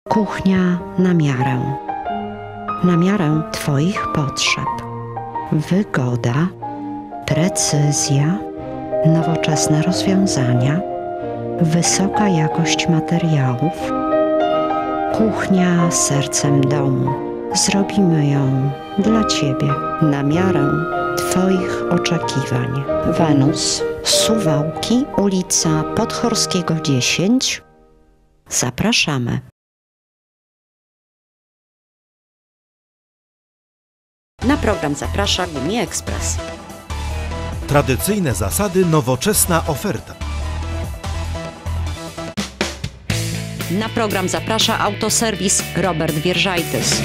Kuchnia na miarę Twoich potrzeb. Wygoda, precyzja, nowoczesne rozwiązania, wysoka jakość materiałów. Kuchnia sercem domu. Zrobimy ją dla Ciebie, na miarę Twoich oczekiwań. Wenus, Suwałki, ulica Podchorskiego 10. Zapraszamy. Na program zaprasza Gumi Ekspres. Tradycyjne zasady, nowoczesna oferta. Na program zaprasza autoserwis Robert Wierżajtys.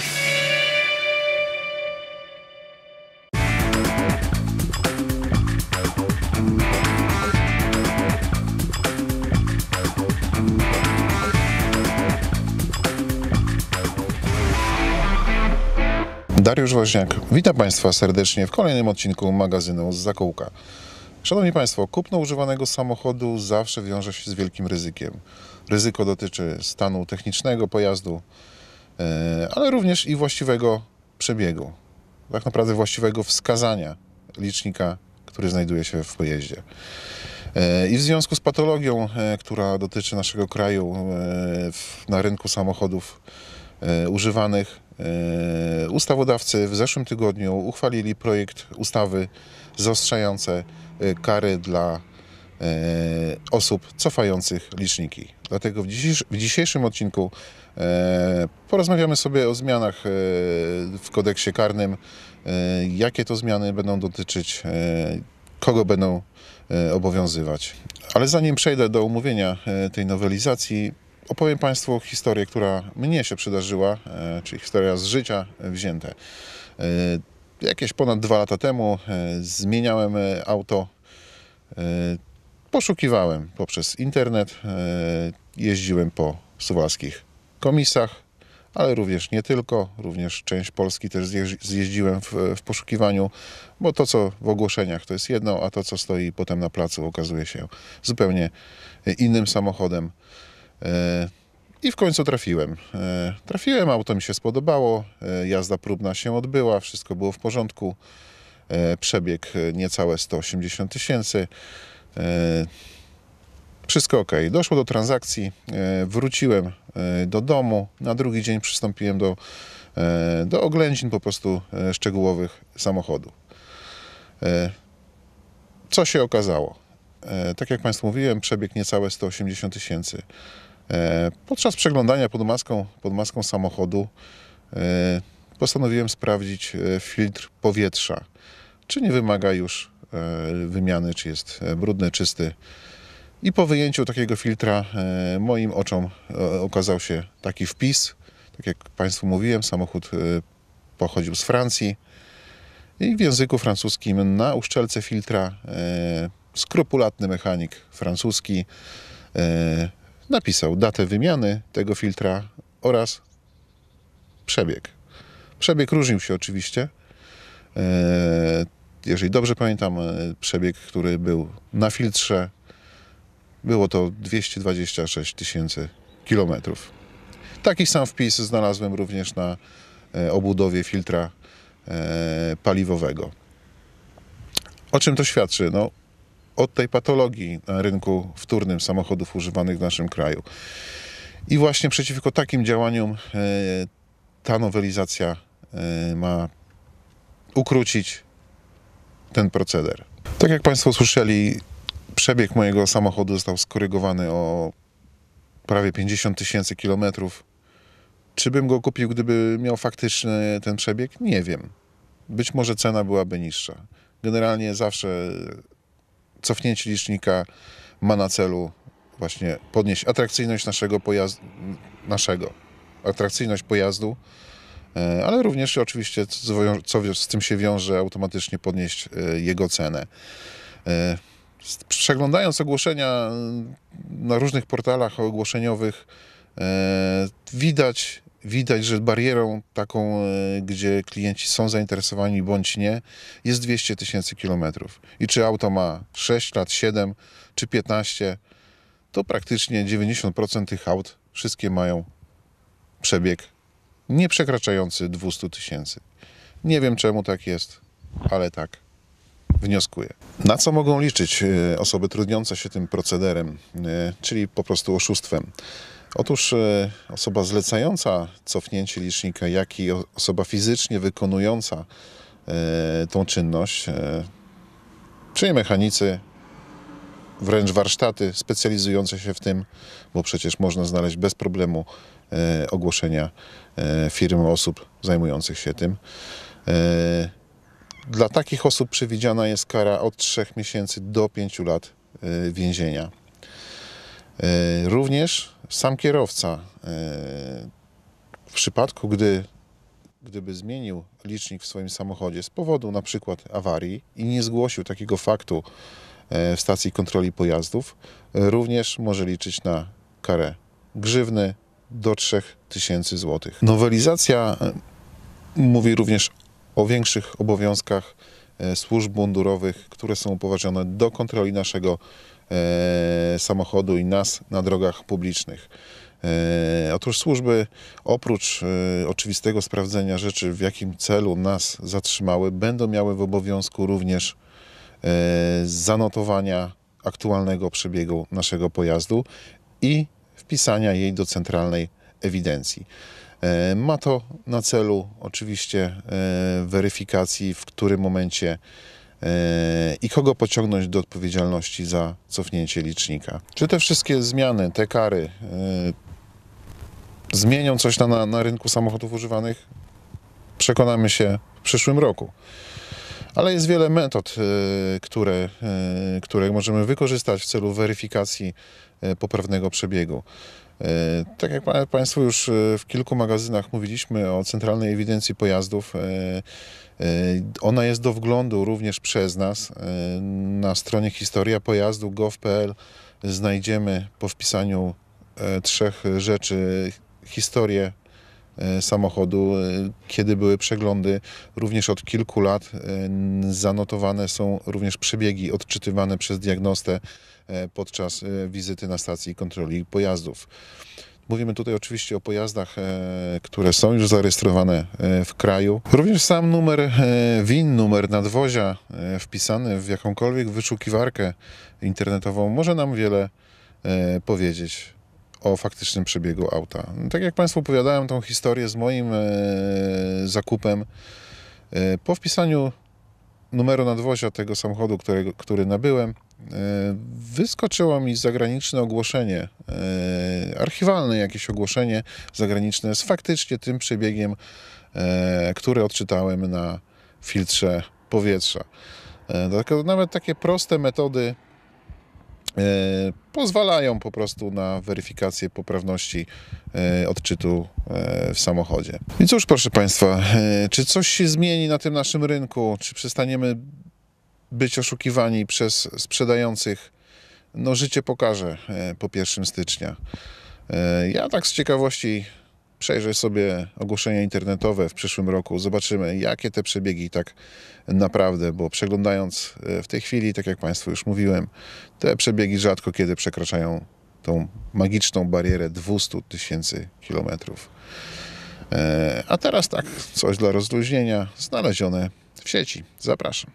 Dariusz Woźniak, witam Państwa serdecznie w kolejnym odcinku magazynu z Zakółka. Szanowni Państwo, kupno używanego samochodu zawsze wiąże się z wielkim ryzykiem. Ryzyko dotyczy stanu technicznego pojazdu, ale również i właściwego przebiegu. Tak naprawdę właściwego wskazania licznika, który znajduje się w pojeździe. I w związku z patologią, która dotyczy naszego kraju na rynku samochodów używanych, ustawodawcy w zeszłym tygodniu uchwalili projekt ustawy zaostrzające kary dla osób cofających liczniki. Dlatego w dzisiejszym odcinku porozmawiamy sobie o zmianach w kodeksie karnym, jakie to zmiany będą dotyczyć, kogo będą obowiązywać. Ale zanim przejdę do omówienia tej nowelizacji, opowiem Państwu historię, która mnie się przydarzyła, czyli historia z życia wzięte. Jakieś ponad 2 lata temu zmieniałem auto, poszukiwałem poprzez internet, jeździłem po suwalskich komisach, ale również nie tylko, również część Polski też zjeździłem w poszukiwaniu, bo to, co w ogłoszeniach, to jest jedno, a to, co stoi potem na placu, okazuje się zupełnie innym samochodem. I w końcu trafiłem, auto mi się spodobało, jazda próbna się odbyła, wszystko było w porządku, przebieg niecałe 180 000, wszystko ok. Doszło do transakcji, wróciłem do domu, na drugi dzień przystąpiłem do oględzin po prostu szczegółowych samochodu. Co się okazało? Tak jak Państwu mówiłem, przebieg niecałe 180 000. Podczas przeglądania pod maską samochodu postanowiłem sprawdzić filtr powietrza, czy nie wymaga już wymiany, czy jest brudny, czysty. I po wyjęciu takiego filtra moim oczom okazał się taki wpis. Tak jak Państwu mówiłem, samochód pochodził z Francji i w języku francuskim na uszczelce filtra skrupulatny mechanik francuski napisał datę wymiany tego filtra oraz przebieg. Przebieg różnił się oczywiście. Jeżeli dobrze pamiętam, przebieg, który był na filtrze, było to 226 000 kilometrów. Taki sam wpis znalazłem również na obudowie filtra paliwowego. O czym to świadczy? No, od tej patologii na rynku wtórnym samochodów używanych w naszym kraju. I właśnie przeciwko takim działaniom ta nowelizacja ma ukrócić ten proceder. Tak jak Państwo słyszeli, przebieg mojego samochodu został skorygowany o prawie 50 000 kilometrów. Czy bym go kupił, gdyby miał faktyczny ten przebieg? Nie wiem. Być może cena byłaby niższa. Generalnie zawsze cofnięcie licznika ma na celu właśnie podnieść atrakcyjność atrakcyjność pojazdu, ale również oczywiście, co z tym się wiąże, automatycznie podnieść jego cenę. Przeglądając ogłoszenia na różnych portalach ogłoszeniowych, widać, że barierą taką, gdzie klienci są zainteresowani bądź nie, jest 200 000 kilometrów. I czy auto ma 6 lat, 7 czy 15, to praktycznie 90% tych aut wszystkie mają przebieg nie przekraczający 200 000. Nie wiem, czemu tak jest, ale tak wnioskuję. Na co mogą liczyć osoby trudniące się tym procederem, czyli po prostu oszustwem? Otóż osoba zlecająca cofnięcie licznika, jak i osoba fizycznie wykonująca tą czynność, czyli mechanicy, wręcz warsztaty specjalizujące się w tym, bo przecież można znaleźć bez problemu ogłoszenia firm osób zajmujących się tym. Dla takich osób przewidziana jest kara od 3 miesięcy do 5 lat więzienia. Również sam kierowca, w przypadku gdyby zmienił licznik w swoim samochodzie z powodu na przykład awarii i nie zgłosił takiego faktu w stacji kontroli pojazdów, również może liczyć na karę grzywny do 3000 zł. Nowelizacja mówi również o większych obowiązkach służb mundurowych, które są upoważnione do kontroli naszego samochodu i nas na drogach publicznych. Otóż służby oprócz oczywistego sprawdzenia rzeczy, w jakim celu nas zatrzymały, będą miały w obowiązku również zanotowania aktualnego przebiegu naszego pojazdu i wpisania jej do centralnej ewidencji. Ma to na celu oczywiście weryfikacji, w którym momencie i kogo pociągnąć do odpowiedzialności za cofnięcie licznika. Czy te wszystkie zmiany, te kary zmienią coś na rynku samochodów używanych? Przekonamy się w przyszłym roku. Ale jest wiele metod, które możemy wykorzystać w celu weryfikacji poprawnego przebiegu. Tak jak Państwu już w kilku magazynach mówiliśmy o centralnej ewidencji pojazdów, ona jest do wglądu również przez nas. Na stronie historiapojazdu.gov.pl znajdziemy po wpisaniu 3 rzeczy historię samochodu, kiedy były przeglądy. Również od kilku lat zanotowane są również przebiegi odczytywane przez diagnostę podczas wizyty na stacji kontroli pojazdów. Mówimy tutaj oczywiście o pojazdach, które są już zarejestrowane w kraju. Również sam numer VIN, numer nadwozia wpisany w jakąkolwiek wyszukiwarkę internetową może nam wiele powiedzieć o faktycznym przebiegu auta. Tak jak Państwu opowiadałem tą historię z moim zakupem, po wpisaniu numeru nadwozia tego samochodu, który nabyłem, wyskoczyło mi zagraniczne ogłoszenie, archiwalne jakieś ogłoszenie zagraniczne z faktycznie tym przebiegiem, który odczytałem na filtrze powietrza. Dlatego nawet takie proste metody pozwalają po prostu na weryfikację poprawności odczytu w samochodzie. I cóż, proszę Państwa, czy coś się zmieni na tym naszym rynku? Czy przestaniemy być oszukiwani przez sprzedających? No, życie pokaże po 1 stycznia. Ja tak z ciekawości przejrzę sobie ogłoszenia internetowe w przyszłym roku. Zobaczymy, jakie te przebiegi tak naprawdę, bo przeglądając w tej chwili, tak jak Państwu już mówiłem, te przebiegi rzadko kiedy przekraczają tą magiczną barierę 200 000 kilometrów. A teraz tak, coś dla rozluźnienia, znalezione w sieci. Zapraszam.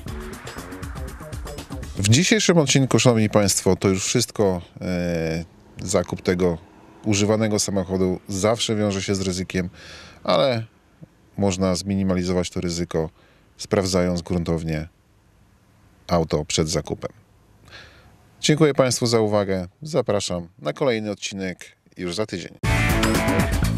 W dzisiejszym odcinku, Szanowni Państwo, to już wszystko, Zakup tego używanego samochodu zawsze wiąże się z ryzykiem, ale można zminimalizować to ryzyko, sprawdzając gruntownie auto przed zakupem. Dziękuję Państwu za uwagę. Zapraszam na kolejny odcinek już za tydzień.